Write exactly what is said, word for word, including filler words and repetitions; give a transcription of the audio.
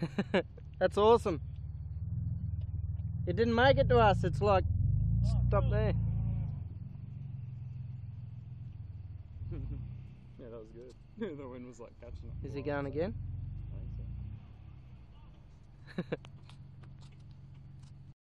That's awesome. It didn't make it to us. It's like, stop there. Yeah, that was good. The wind was like catching it. Is he going again? I think so.